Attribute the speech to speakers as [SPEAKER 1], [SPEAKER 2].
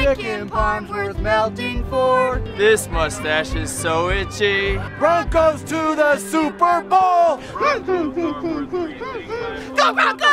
[SPEAKER 1] chicken parm's worth melting for.
[SPEAKER 2] This mustache is so itchy.
[SPEAKER 1] Broncos to the Super Bowl.
[SPEAKER 3] Go Broncos!